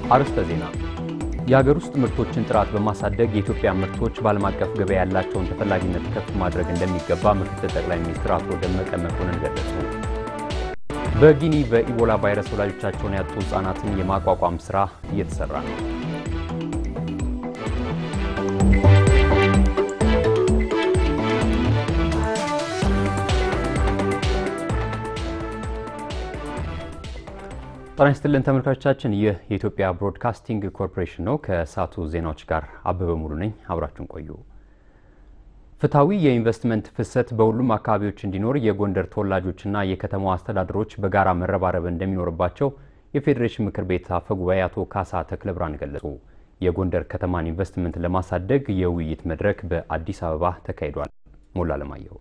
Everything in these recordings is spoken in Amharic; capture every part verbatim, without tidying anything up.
አርስተ ዜና የሀገር ውስጥ ምርቶችን ጥራት በማሳደግ የኢትዮጵያ ምርቶች በዓለም አቀፍ ገበያ ያላቸውን ተፈላጊነት ከፍ ማድረግ እንደሚገባ ምክትል ጠቅላይ ሚኒስትር አቶ ደመቀ መኮንን ገለጹ። በጊኒ በኢቦላ ቫይረስ ወላጆቻቸውን ያጡ ህጻናትን የማቋቋም ስራ እየተሰራ ነው። ጤና ይስጥልን ተመልካቾቻችን፣ ይህ የኢትዮጵያ ብሮድካስቲንግ ኮርፖሬሽን ነው። ከሳቱ ዜናዎች ጋር አበበ ሙሉ ነኝ። አብራችሁን ቆዩ። ፍትሃዊ የኢንቨስትመንት ፍሰት በሁሉም አካባቢዎች እንዲኖር የጎንደር ተወላጆችና የከተማው አስተዳደሮች በጋራ መረባረብ እንደሚኖርባቸው የፌዴሬሽን ምክር ቤት አፈጉባኤ አቶ ካሳ ተክለብርሃን ገለጹ። የጎንደር ከተማን ኢንቨስትመንት ለማሳደግ የውይይት መድረክ በአዲስ አበባ ተካሂዷል። ሞላ ለማየው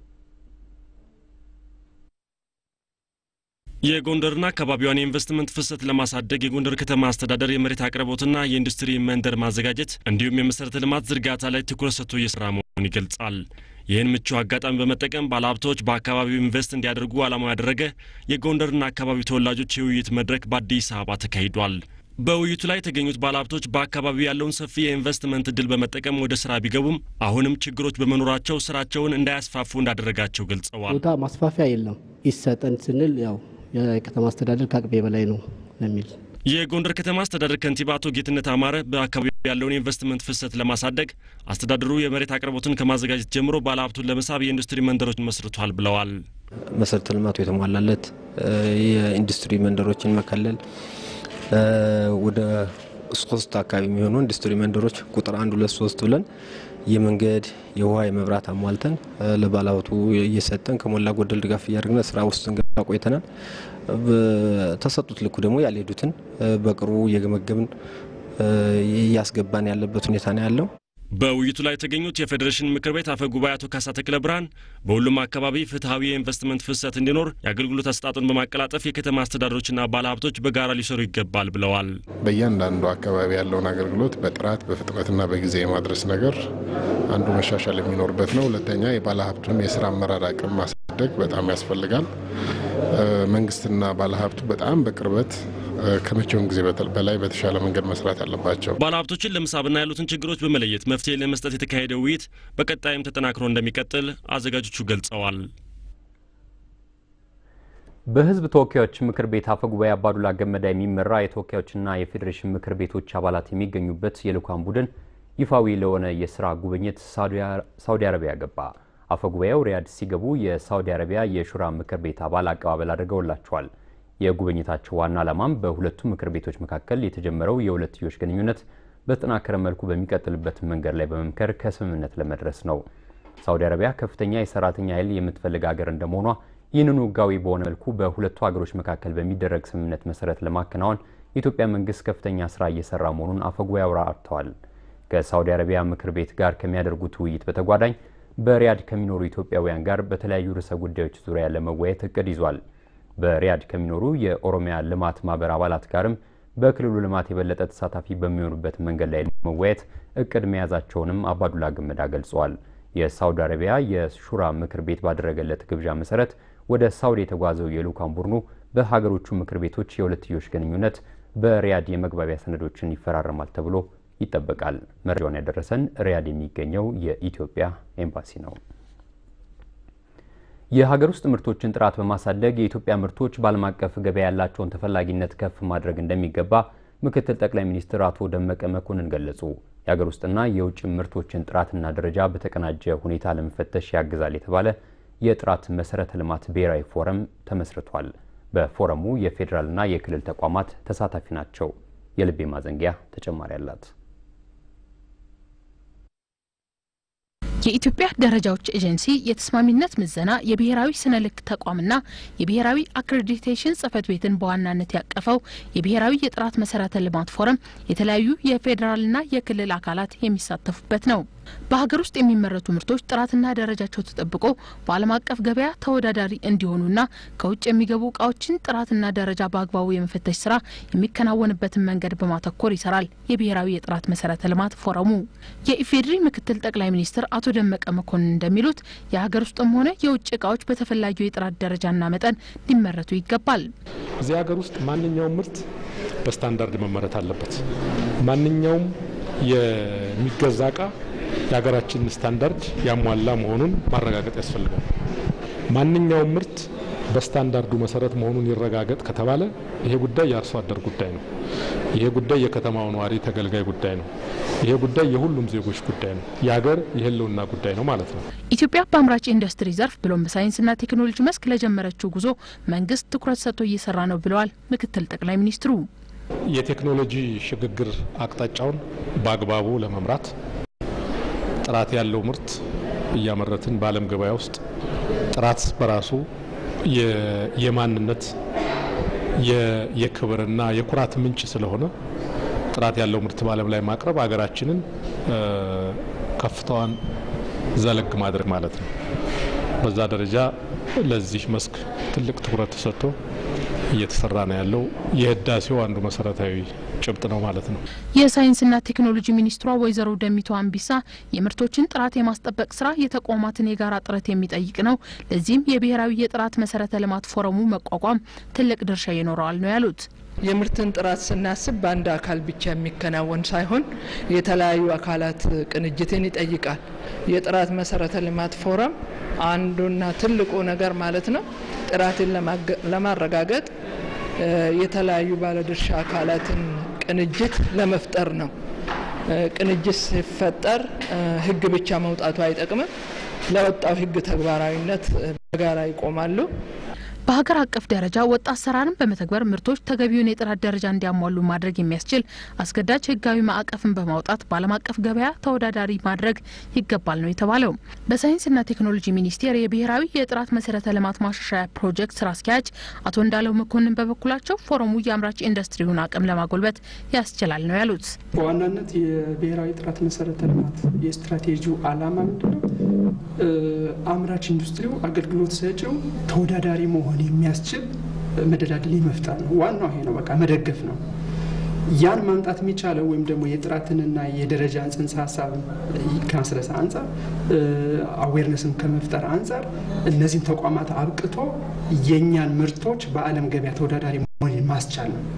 የጎንደርና አካባቢዋን ኢንቨስትመንት ፍሰት ለማሳደግ የጎንደር ከተማ አስተዳደር የመሬት አቅርቦትና የኢንዱስትሪ መንደር ማዘጋጀት እንዲሁም የመሰረተ ልማት ዝርጋታ ላይ ትኩረት ሰጥቶ እየሰራ መሆኑን ይገልጻል። ይህን ምቹ አጋጣሚ በመጠቀም ባለሀብቶች በአካባቢው ኢንቨስት እንዲያደርጉ ዓላማው ያደረገ የጎንደርና አካባቢው ተወላጆች የውይይት መድረክ በአዲስ አበባ ተካሂዷል። በውይይቱ ላይ የተገኙት ባለሀብቶች በአካባቢው ያለውን ሰፊ የኢንቨስትመንት እድል በመጠቀም ወደ ስራ ቢገቡም አሁንም ችግሮች በመኖራቸው ስራቸውን እንዳያስፋፉ እንዳደረጋቸው ገልጸዋል። ቦታ ማስፋፊያ የለም ይሰጠን ስንል ያው የከተማ አስተዳደር ከአቅሜ በላይ ነው ለሚል የጎንደር ከተማ አስተዳደር ከንቲባ አቶ ጌትነት አማረ በአካባቢው ያለውን ኢንቨስትመንት ፍሰት ለማሳደግ አስተዳደሩ የመሬት አቅርቦትን ከማዘጋጀት ጀምሮ ባለሀብቱን ለመሳብ የኢንዱስትሪ መንደሮችን መስርቷል ብለዋል። መሰረተ ልማቱ የተሟላለት የኢንዱስትሪ መንደሮችን መከለል ወደ ሶስት አካባቢ የሚሆኑ ኢንዱስትሪ መንደሮች ቁጥር አንድ ሁለት ሶስት ብለን የመንገድ የውሃ የመብራት አሟልተን ለባለሀብቱ እየሰጠን ከሞላ ጎደል ድጋፍ እያደረግን ስራ ውስጥ እንገባ ቆይተናል። በተሰጡት ልኩ ደግሞ ያልሄዱትን በቅርቡ እየገመገምን እያስገባን ያለበት ሁኔታ ነው ያለው። በውይይቱ ላይ የተገኙት የፌዴሬሽን ምክር ቤት አፈጉባኤ አቶ ካሳ ተክለብርሃን በሁሉም አካባቢ ፍትሃዊ የኢንቨስትመንት ፍሰት እንዲኖር የአገልግሎት አሰጣጡን በማቀላጠፍ የከተማ አስተዳደሮችና ባለሀብቶች በጋራ ሊሰሩ ይገባል ብለዋል። በእያንዳንዱ አካባቢ ያለውን አገልግሎት በጥራት በፍጥነትና በጊዜ የማድረስ ነገር አንዱ መሻሻል የሚኖርበት ነው። ሁለተኛ የባለሀብቱን የስራ አመራር አቅም ማሳደግ በጣም ያስፈልጋል። መንግስትና ባለሀብቱ በጣም በቅርበት ከመቼውም ጊዜ በላይ በተሻለ መንገድ መስራት አለባቸው። ባለሀብቶችን ለመሳብና ያሉትን ችግሮች በመለየት መፍትሄ ለመስጠት የተካሄደው ውይይት በቀጣይም ተጠናክሮ እንደሚቀጥል አዘጋጆቹ ገልጸዋል። በህዝብ ተወካዮች ምክር ቤት አፈጉባኤ አባዱላ ገመዳ የሚመራ የተወካዮችና የፌዴሬሽን ምክር ቤቶች አባላት የሚገኙበት የልኡካን ቡድን ይፋዊ ለሆነ የስራ ጉብኝት ሳውዲ አረቢያ ገባ። አፈጉባኤው ሪያድ ሲገቡ የሳውዲ አረቢያ የሹራ ምክር ቤት አባል አቀባበል አድርገውላቸዋል። የጉብኝታቸው ዋና ዓላማም በሁለቱ ምክር ቤቶች መካከል የተጀመረው የሁለትዮሽ ግንኙነት በተጠናከረ መልኩ በሚቀጥልበት መንገድ ላይ በመምከር ከስምምነት ለመድረስ ነው። ሳውዲ አረቢያ ከፍተኛ የሰራተኛ ኃይል የምትፈልግ ሀገር እንደመሆኗ ይህንኑ ህጋዊ በሆነ መልኩ በሁለቱ ሀገሮች መካከል በሚደረግ ስምምነት መሰረት ለማከናወን የኢትዮጵያ መንግስት ከፍተኛ ስራ እየሰራ መሆኑን አፈጉባኤው አብራርተዋል። ከሳውዲ አረቢያ ምክር ቤት ጋር ከሚያደርጉት ውይይት በተጓዳኝ በሪያድ ከሚኖሩ ኢትዮጵያውያን ጋር በተለያዩ ርዕሰ ጉዳዮች ዙሪያ ለመወያየት እቅድ ይዟል። በሪያድ ከሚኖሩ የኦሮሚያ ልማት ማህበር አባላት ጋርም በክልሉ ልማት የበለጠ ተሳታፊ በሚሆኑበት መንገድ ላይ ለመወያየት እቅድ መያዛቸውንም አባዱላ ገመዳ ገልጸዋል። የሳውዲ አረቢያ የሹራ ምክር ቤት ባደረገለት ግብዣ መሰረት ወደ ሳውዲ የተጓዘው የልኡካን ቡድኑ በሀገሮቹ ምክር ቤቶች የሁለትዮሽ ግንኙነት በሪያድ የመግባቢያ ሰነዶችን ይፈራረማል ተብሎ ይጠበቃል። መረጃውን ያደረሰን ሪያድ የሚገኘው የኢትዮጵያ ኤምባሲ ነው። የሀገር ውስጥ ምርቶችን ጥራት በማሳደግ የኢትዮጵያ ምርቶች በዓለም አቀፍ ገበያ ያላቸውን ተፈላጊነት ከፍ ማድረግ እንደሚገባ ምክትል ጠቅላይ ሚኒስትር አቶ ደመቀ መኮንን ገለጹ። የሀገር ውስጥና የውጭ ምርቶችን ጥራትና ደረጃ በተቀናጀ ሁኔታ ለመፈተሽ ያግዛል የተባለ የጥራት መሰረተ ልማት ብሔራዊ ፎረም ተመስርቷል። በፎረሙ የፌዴራልና የክልል ተቋማት ተሳታፊ ናቸው። የልቤ ማዘንጊያ ተጨማሪ አላት። የኢትዮጵያ ደረጃዎች ኤጀንሲ የተስማሚነት ምዘና የብሔራዊ ስነልክ ተቋምና የብሔራዊ አክሬዲቴሽን ጽህፈት ቤትን በዋናነት ያቀፈው የብሔራዊ የጥራት መሰረተ ልማት ፎረም የተለያዩ የፌዴራልና የክልል አካላት የሚሳተፉበት ነው። በሀገር ውስጥ የሚመረቱ ምርቶች ጥራትና ደረጃቸው ተጠብቆ በዓለም አቀፍ ገበያ ተወዳዳሪ እንዲሆኑና ከውጭ የሚገቡ ዕቃዎችን ጥራትና ደረጃ በአግባቡ የመፈተሽ ስራ የሚከናወንበትን መንገድ በማተኮር ይሰራል የብሔራዊ የጥራት መሰረተ ልማት ፎረሙ። የኢፌዴሪ ምክትል ጠቅላይ ሚኒስትር አቶ ደመቀ መኮንን እንደሚሉት የሀገር ውስጥም ሆነ የውጭ ዕቃዎች በተፈላጊው የጥራት ደረጃና መጠን ሊመረቱ ይገባል። እዚህ ሀገር ውስጥ ማንኛውም ምርት በስታንዳርድ መመረት አለበት። ማንኛውም የሚገዛ ዕቃ የሀገራችን ስታንዳርድ ያሟላ መሆኑን ማረጋገጥ ያስፈልጋል። ማንኛውም ምርት በስታንዳርዱ መሰረት መሆኑን ይረጋገጥ ከተባለ ይሄ ጉዳይ የአርሶ አደር ጉዳይ ነው። ይሄ ጉዳይ የከተማው ነዋሪ ተገልጋይ ጉዳይ ነው። ይሄ ጉዳይ የሁሉም ዜጎች ጉዳይ ነው። የሀገር የህልውና ጉዳይ ነው ማለት ነው። ኢትዮጵያ በአምራች ኢንዱስትሪ ዘርፍ ብሎም በሳይንስና ቴክኖሎጂ መስክ ለጀመረችው ጉዞ መንግስት ትኩረት ሰጥቶ እየሰራ ነው ብለዋል ምክትል ጠቅላይ ሚኒስትሩ። የቴክኖሎጂ ሽግግር አቅጣጫውን በአግባቡ ለመምራት ጥራት ያለው ምርት እያመረትን በዓለም ገበያ ውስጥ ጥራት በራሱ የማንነት የክብርና የኩራት ምንጭ ስለሆነ ጥራት ያለው ምርት በዓለም ላይ ማቅረብ ሀገራችንን ከፍታዋን ዘለግ ማድረግ ማለት ነው። በዛ ደረጃ ለዚህ መስክ ትልቅ ትኩረት ተሰጥቶ እየተሰራ ነው ያለው። የህዳሴው አንዱ መሰረታዊ ጭብጥ ነው ማለት ነው። የሳይንስና ቴክኖሎጂ ሚኒስትሯ ወይዘሮ ደሚቱ አምቢሳ የምርቶችን ጥራት የማስጠበቅ ስራ የተቋማትን የጋራ ጥረት የሚጠይቅ ነው። ለዚህም የብሔራዊ የጥራት መሰረተ ልማት ፎረሙ መቋቋም ትልቅ ድርሻ ይኖረዋል ነው ያሉት። የምርትን ጥራት ስናስብ በአንድ አካል ብቻ የሚከናወን ሳይሆን የተለያዩ አካላት ቅንጅትን ይጠይቃል። የጥራት መሰረተ ልማት ፎረም አንዱና ትልቁ ነገር ማለት ነው ጥራትን ለማረጋገጥ የተለያዩ ባለድርሻ አካላትን ቅንጅት ለመፍጠር ነው። ቅንጅት ሲፈጠር ህግ ብቻ መውጣቱ አይጠቅምም። ለወጣው ህግ ተግባራዊነት በጋራ ይቆማሉ። በሀገር አቀፍ ደረጃ ወጥ አሰራርን በመተግበር ምርቶች ተገቢውን የጥራት ደረጃ እንዲያሟሉ ማድረግ የሚያስችል አስገዳጅ ህጋዊ ማዕቀፍን በማውጣት በዓለም አቀፍ ገበያ ተወዳዳሪ ማድረግ ይገባል ነው የተባለው። በሳይንስና ቴክኖሎጂ ሚኒስቴር የብሔራዊ የጥራት መሰረተ ልማት ማሻሻያ ፕሮጀክት ስራ አስኪያጅ አቶ እንዳለው መኮንን በበኩላቸው ፎረሙ የአምራች ኢንዱስትሪውን አቅም ለማጎልበት ያስችላል ነው ያሉት። በዋናነት የብሔራዊ ጥራት መሰረተ ልማት የስትራቴጂው ዓላማ ምንድነው? አምራች ኢንዱስትሪው አገልግሎት ሰጪው ተወዳዳሪ መሆን የሚያስችል መደላደል መፍጠር ነው። ዋናው ይሄ ነው። በቃ መደገፍ ነው። ያን ማምጣት የሚቻለው ወይም ደግሞ የጥራትንና የደረጃን ጽንሰ ሀሳብ ከማስረጽ አንጻር አዌርነስን ከመፍጠር አንጻር እነዚህን ተቋማት አብቅቶ የኛን ምርቶች በዓለም ገበያ ተወዳዳሪ መሆን ማስቻል ነው።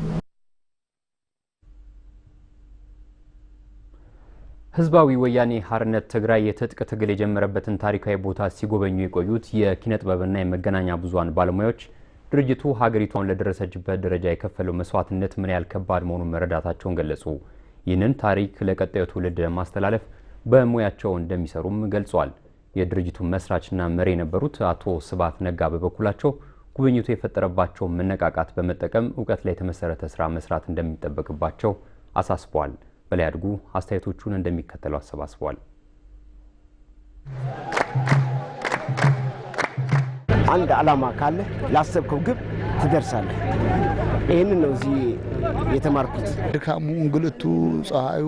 ህዝባዊ ወያኔ ሓርነት ትግራይ የትጥቅ ትግል የጀመረበትን ታሪካዊ ቦታ ሲጎበኙ የቆዩት የኪነ ጥበብና የመገናኛ ብዙሃን ባለሙያዎች ድርጅቱ ሀገሪቷን ለደረሰችበት ደረጃ የከፈለው መስዋዕትነት ምን ያህል ከባድ መሆኑን መረዳታቸውን ገለጹ። ይህንን ታሪክ ለቀጣዩ ትውልድ ለማስተላለፍ በሙያቸው እንደሚሰሩም ገልጸዋል። የድርጅቱ መስራችና መሪ የነበሩት አቶ ስብሐት ነጋ በበኩላቸው ጉብኝቱ የፈጠረባቸው መነቃቃት በመጠቀም እውቀት ላይ የተመሰረተ ስራ መስራት እንደሚጠበቅባቸው አሳስበዋል። በላይ አድጉ አስተያየቶቹን እንደሚከተለው አሰባስበዋል። አንድ ዓላማ ካለ ላሰብከው ግብ ትደርሳለህ። ይሄን ነው እዚህ የተማርኩት። ድካሙ፣ እንግልቱ፣ ፀሐዩ፣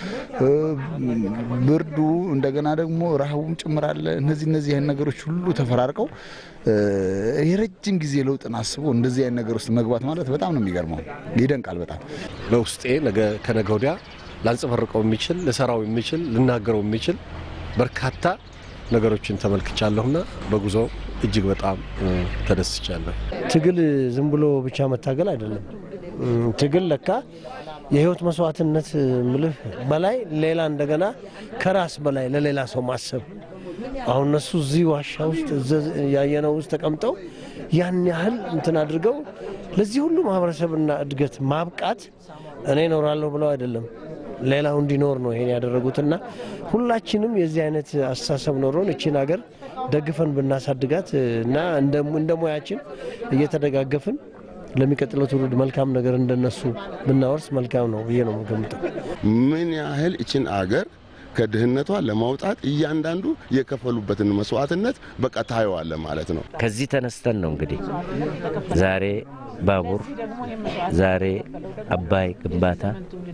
ብርዱ እንደገና ደግሞ ረሃቡም ጭምራለ። እነዚህ እነዚህ አይነት ነገሮች ሁሉ ተፈራርቀው የረጅም ጊዜ ለውጥን አስቦ እንደዚህ አይነት ነገር ውስጥ መግባት ማለት በጣም ነው የሚገርመው። ይደንቃል በጣም። በውስጤ ነገ ከነገ ወዲያ ላንጸባርቀው የሚችል ለሰራው የሚችል ልናገረው የሚችል በርካታ ነገሮችን ተመልክቻለሁና በጉዞ እጅግ በጣም ተደስቻለሁ። ትግል ዝም ብሎ ብቻ መታገል አይደለም። ትግል ለካ የህይወት መስዋዕትነት ምልህ በላይ ሌላ እንደገና ከራስ በላይ ለሌላ ሰው ማሰብ። አሁን እነሱ እዚህ ዋሻ ውስጥ ያየነው ውስጥ ተቀምጠው ያን ያህል እንትን አድርገው ለዚህ ሁሉ ማህበረሰብና እድገት ማብቃት እኔ ኖራለሁ ብለው አይደለም ሌላው እንዲኖር ነው ይሄን ያደረጉትና ሁላችንም የዚህ አይነት አስተሳሰብ ኖሮን እቺን ሀገር ደግፈን ብናሳድጋት እና እንደ ሙያችን እየተደጋገፍን ለሚቀጥለው ትውልድ መልካም ነገር እንደነሱ ብናወርስ መልካም ነው ብዬ ነው የምገምተው። ምን ያህል እቺን ሀገር ከድህነቷ ለማውጣት እያንዳንዱ የከፈሉበትን መስዋዕትነት በቃ ታየዋለ ማለት ነው። ከዚህ ተነስተን ነው እንግዲህ ዛሬ ባቡር ዛሬ አባይ ግንባታ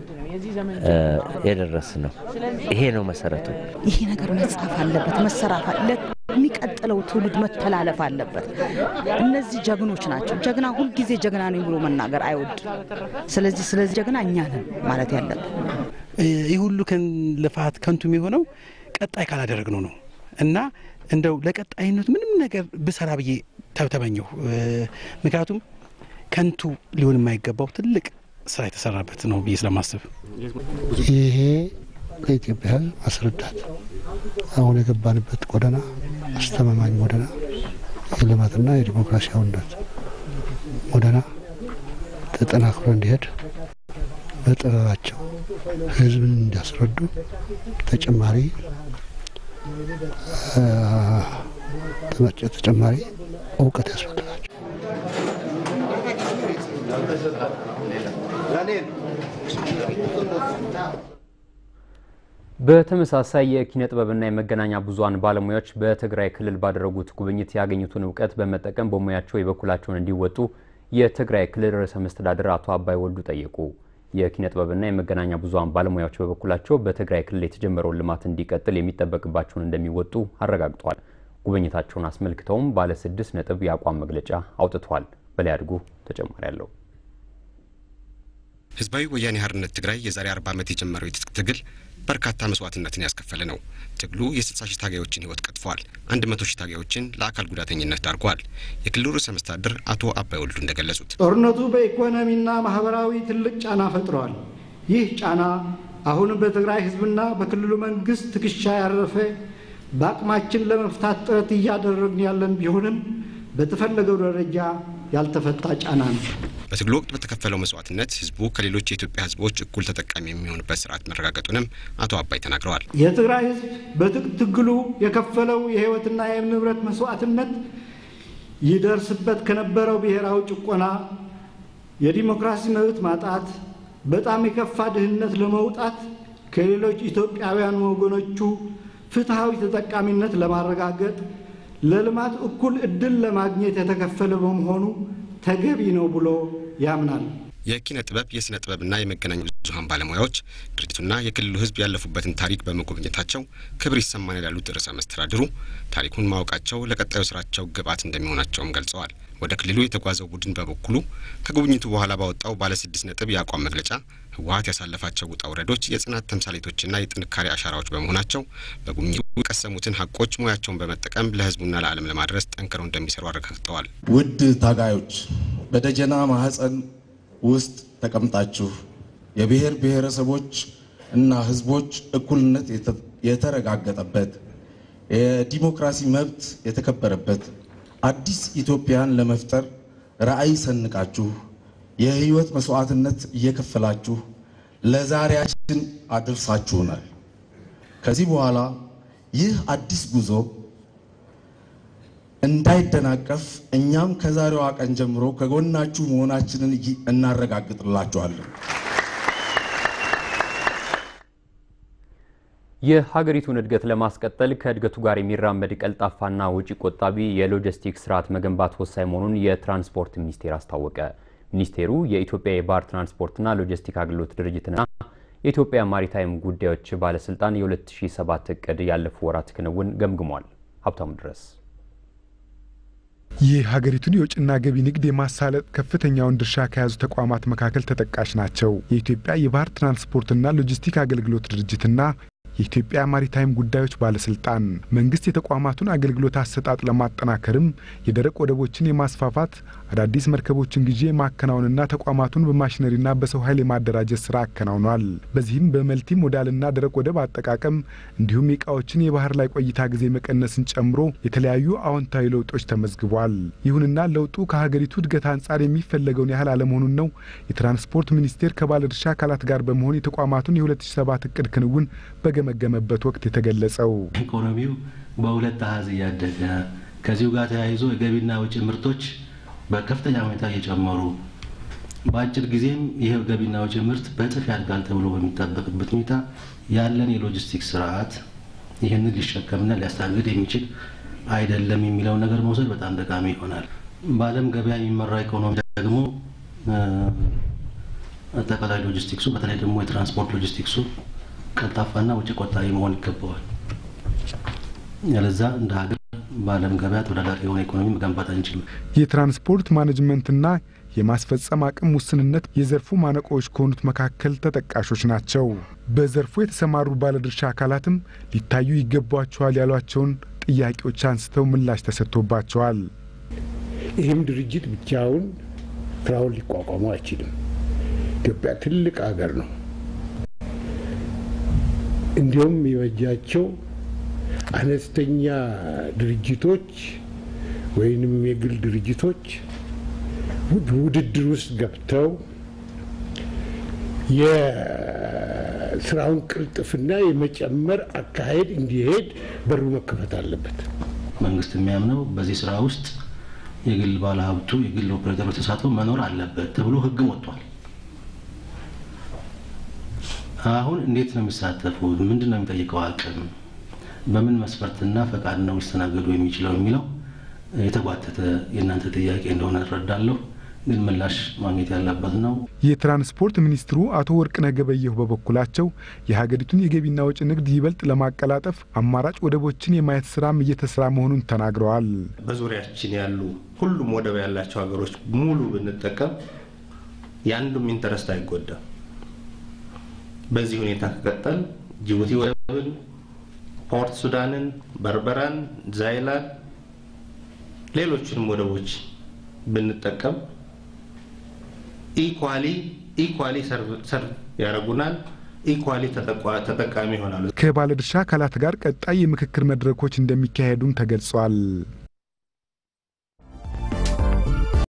የደረስ ነው። ይሄ ነው መሰረቱ። ይሄ ነገር መጻፍ አለበት፣ መሰራት አለበት፣ የሚቀጥለው ትውልድ መተላለፍ አለበት። እነዚህ ጀግኖች ናቸው። ጀግና ሁሉ ጊዜ ጀግና ነኝ ብሎ መናገር አይወድ። ስለዚህ ስለዚህ ጀግና እኛ ነን ማለት ያለብን። ይህ ሁሉ ልፋት ከንቱ የሚሆነው ቀጣይ ካላደረግነው ነው እና እንደው ለቀጣይነት ምንም ነገር ብሰራ ብዬ ተብተበኘው። ምክንያቱም ከንቱ ሊሆን የማይገባው ትልቅ ስራ የተሰራበት ነው ብዬ ስለማስብ ይሄ ለኢትዮጵያ ማስረዳት አሁን የገባንበት ጎዳና አስተማማኝ ጎዳና የልማትና የዲሞክራሲያዊነት ጎዳና ተጠናክሮ እንዲሄድ በጥበባቸው ህዝብን እንዲያስረዱ ተጨማሪ ተጨማሪ እውቀት ያስፈልጋል። በተመሳሳይ የኪነ ጥበብና የመገናኛ ብዙሃን ባለሙያዎች በትግራይ ክልል ባደረጉት ጉብኝት ያገኙትን እውቀት በመጠቀም በሙያቸው የበኩላቸውን እንዲወጡ የትግራይ ክልል ርዕሰ መስተዳድር አቶ አባይ ወልዱ ጠየቁ። የኪነ ጥበብና የመገናኛ ብዙሃን ባለሙያዎች በበኩላቸው በትግራይ ክልል የተጀመረውን ልማት እንዲቀጥል የሚጠበቅባቸውን እንደሚወጡ አረጋግጠዋል። ጉብኝታቸውን አስመልክተውም ባለ ስድስት ነጥብ የአቋም መግለጫ አውጥተዋል። በላይ አድጉ ተጨማሪ ያለው ህዝባዊ ወያኔ ሓርነት ትግራይ የዛሬ አርባ ዓመት የጀመረው የትጥቅ ትግል በርካታ መስዋዕትነትን ያስከፈለ ነው። ትግሉ የስልሳ ሺህ ታጋዮችን ህይወት ቀጥፏል። አንድ መቶ ሺህ ታጋዮችን ለአካል ጉዳተኝነት ዳርጓል። የክልሉ ርዕሰ መስተዳድር አቶ አባይ ወልዱ እንደገለጹት ጦርነቱ በኢኮኖሚና ማህበራዊ ትልቅ ጫና ፈጥሯል። ይህ ጫና አሁንም በትግራይ ህዝብና በክልሉ መንግስት ትከሻ ያረፈ በአቅማችን ለመፍታት ጥረት እያደረግን ያለን ቢሆንም በተፈለገው ደረጃ ያልተፈታ ጫና ነው። በትግሉ ወቅት በተከፈለው መስዋዕትነት ህዝቡ ከሌሎች የኢትዮጵያ ህዝቦች እኩል ተጠቃሚ የሚሆንበት ስርዓት መረጋገጡንም አቶ አባይ ተናግረዋል። የትግራይ ህዝብ በትጥቅ ትግሉ የከፈለው የህይወትና የንብረት መስዋዕትነት ይደርስበት ከነበረው ብሔራዊ ጭቆና፣ የዲሞክራሲ መብት ማጣት፣ በጣም የከፋ ድህነት ለመውጣት ከሌሎች ኢትዮጵያውያን ወገኖቹ ፍትሃዊ ተጠቃሚነት ለማረጋገጥ ለልማት እኩል እድል ለማግኘት የተከፈለ በመሆኑ ተገቢ ነው ብሎ ያምናል። የኪነ ጥበብ የስነ ጥበብና የመገናኛ ብዙሃን ባለሙያዎች ድርጅቱና የክልሉ ህዝብ ያለፉበትን ታሪክ በመጎብኘታቸው ክብር ይሰማናል ያሉት ርዕሰ መስተዳድሩ ታሪኩን ማወቃቸው ለቀጣዩ ስራቸው ግብዓት እንደሚሆናቸውም ገልጸዋል። ወደ ክልሉ የተጓዘው ቡድን በበኩሉ ከጉብኝቱ በኋላ ባወጣው ባለ ስድስት ነጥብ የአቋም መግለጫ ህወሓት ያሳለፋቸው ውጣ ውረዶች የጽናት ተምሳሌቶችና የጥንካሬ አሻራዎች በመሆናቸው በጉብኝቱ የቀሰሙትን ሀቆች ሙያቸውን በመጠቀም ለህዝቡና ለዓለም ለማድረስ ጠንክረው እንደሚሰሩ አረጋግጠዋል። ውድ ታጋዮች በደጀና ማህፀን ውስጥ ተቀምጣችሁ የብሔር ብሔረሰቦች እና ህዝቦች እኩልነት የተረጋገጠበት የዲሞክራሲ መብት የተከበረበት አዲስ ኢትዮጵያን ለመፍጠር ራዕይ ሰንቃችሁ የህይወት መስዋዕትነት እየከፈላችሁ ለዛሬያችን አድርሳችሁናል። ከዚህ በኋላ ይህ አዲስ ጉዞ እንዳይደናቀፍ እኛም ከዛሬዋ ቀን ጀምሮ ከጎናችሁ መሆናችንን እናረጋግጥላችኋለን። የሀገሪቱን እድገት ለማስቀጠል ከእድገቱ ጋር የሚራመድ ቀልጣፋና ወጪ ቆጣቢ የሎጂስቲክስ ስርዓት መገንባት ወሳኝ መሆኑን የትራንስፖርት ሚኒስቴር አስታወቀ። ሚኒስቴሩ የኢትዮጵያ የባህር ትራንስፖርትና ሎጂስቲክ አገልግሎት ድርጅትና የኢትዮጵያ ማሪታይም ጉዳዮች ባለስልጣን የሁለት ሺህ ሰባት እቅድ ያለፉ ወራት ክንውን ገምግሟል። ሀብታሙ ድረስ የሀገሪቱን የውጭና ገቢ ንግድ የማሳለጥ ከፍተኛውን ድርሻ ከያዙ ተቋማት መካከል ተጠቃሽ ናቸው። የኢትዮጵያ የባህር ትራንስፖርትና ሎጂስቲክ አገልግሎት ድርጅትና የኢትዮጵያ ማሪታይም ጉዳዮች ባለስልጣን መንግስት የተቋማቱን አገልግሎት አሰጣጥ ለማጠናከርም የደረቅ ወደቦችን የማስፋፋት አዳዲስ መርከቦችን ግዢ ማከናወንና ተቋማቱን በማሽነሪና በሰው ኃይል የማደራጀት ስራ አከናውኗል። በዚህም በመልቲ ሞዳልና ደረቅ ወደብ አጠቃቀም እንዲሁም የእቃዎችን የባህር ላይ ቆይታ ጊዜ መቀነስን ጨምሮ የተለያዩ አዎንታዊ ለውጦች ተመዝግቧል። ይሁንና ለውጡ ከሀገሪቱ እድገት አንጻር የሚፈለገውን ያህል አለመሆኑን ነው የትራንስፖርት ሚኒስቴር ከባለድርሻ አካላት ጋር በመሆን የተቋማቱን የሁለት ሺህ ሰባት እቅድ ክንውን በገመገመበት ወቅት የተገለጸው ኢኮኖሚው በሁለት አሃዝ እያደገ ከዚሁ ጋር ተያይዞ የገቢና ወጪ ምርቶች በከፍተኛ ሁኔታ እየጨመሩ በአጭር ጊዜም ይሄ ገቢና ወጪ ምርት በእጥፍ ያድጋል ተብሎ በሚጠበቅበት ሁኔታ ያለን የሎጂስቲክስ ስርዓት ይህንን ሊሸከምና ሊያስተናግድ የሚችል አይደለም የሚለው ነገር መውሰድ በጣም ጠቃሚ ይሆናል። በዓለም ገበያ የሚመራው ኢኮኖሚ ደግሞ አጠቃላይ ሎጂስቲክሱ በተለይ ደግሞ የትራንስፖርት ሎጂስቲክሱ ቀልጣፋና ወጪ ቆጣቢ መሆን ይገባዋል። ያለዛ እንደ ሀገር በዓለም ገበያ ተወዳዳሪ የሆነ ኢኮኖሚ መገንባት አንችልም። የትራንስፖርት ማኔጅመንትና የማስፈጸም አቅም ውስንነት የዘርፉ ማነቆዎች ከሆኑት መካከል ተጠቃሾች ናቸው። በዘርፉ የተሰማሩ ባለድርሻ አካላትም ሊታዩ ይገባቸዋል ያሏቸውን ጥያቄዎች አንስተው ምላሽ ተሰጥቶባቸዋል። ይህም ድርጅት ብቻውን ስራውን ሊቋቋሙ አይችልም። ኢትዮጵያ ትልቅ ሀገር ነው። እንዲሁም የበጃቸው አነስተኛ ድርጅቶች ወይንም የግል ድርጅቶች ውድድር ውስጥ ገብተው የስራውን ቅልጥፍና የመጨመር አካሄድ እንዲሄድ በሩ መከፈት አለበት። መንግስት የሚያምነው በዚህ ስራ ውስጥ የግል ባለሀብቱ የግል ኦፕሬተሮች ተሳትፎ መኖር አለበት ተብሎ ህግ ወጥቷል። አሁን እንዴት ነው የሚሳተፉት? ምንድን ነው የሚጠይቀው አቅም? በምን መስፈርትና ፈቃድ ነው ሊስተናገዱ የሚችለው የሚለው የተጓተተ የእናንተ ጥያቄ እንደሆነ እረዳለሁ፣ ግን ምላሽ ማግኘት ያለበት ነው። የትራንስፖርት ሚኒስትሩ አቶ ወርቅነህ ገበየሁ በበኩላቸው የሀገሪቱን የገቢና ወጪ ንግድ ይበልጥ ለማቀላጠፍ አማራጭ ወደቦችን የማየት ስራም እየተሰራ መሆኑን ተናግረዋል። በዙሪያችን ያሉ ሁሉም ወደብ ያላቸው ሀገሮች ሙሉ ብንጠቀም ያንዱም ኢንተረስት አይጎዳም። በዚህ ሁኔታ ከቀጠል ጅቡቲ ወደብን፣ ፖርት ሱዳንን፣ በርበራን፣ ዛይላን ሌሎችንም ወደቦች ብንጠቀም ኢኳሊ ኢኳሊ ሰርቭ ያረጉናል፣ ኢኳሊ ተጠቃሚ ይሆናሉ። ከባለድርሻ አካላት ጋር ቀጣይ የምክክር መድረኮች እንደሚካሄዱም ተገልጿል።